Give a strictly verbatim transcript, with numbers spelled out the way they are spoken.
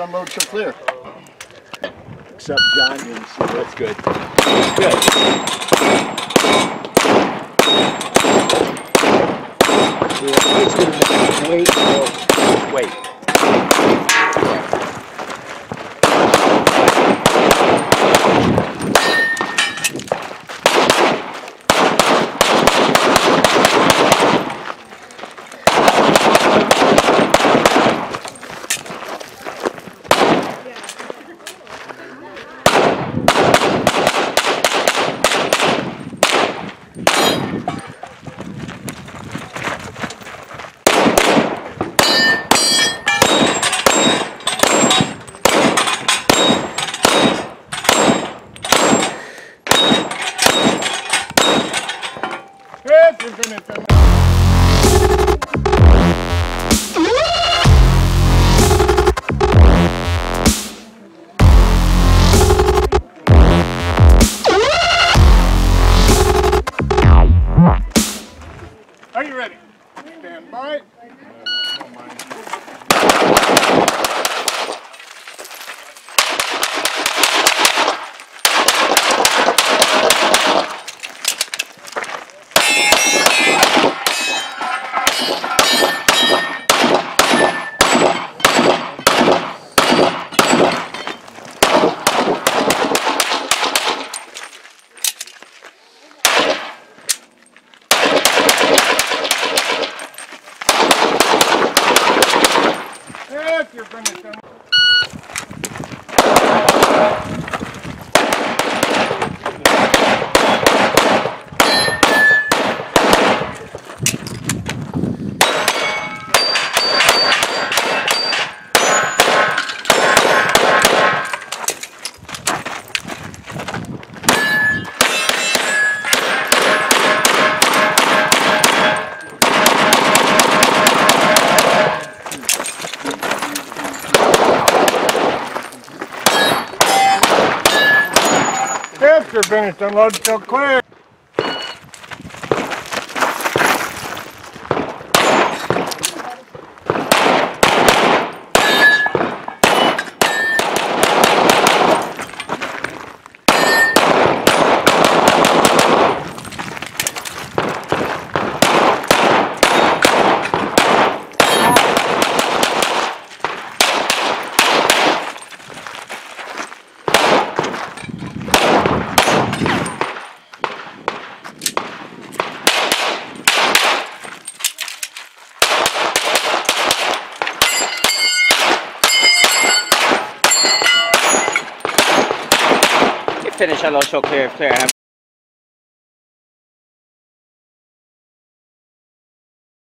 unload till clear. Except John didn't see. That's good. Good. Yeah, it's gonna wait till Wait. If you're finished, are you ready? Stand by. If you're finished, then if you're finished, unload till clear. Finish, unload, show clear, clear.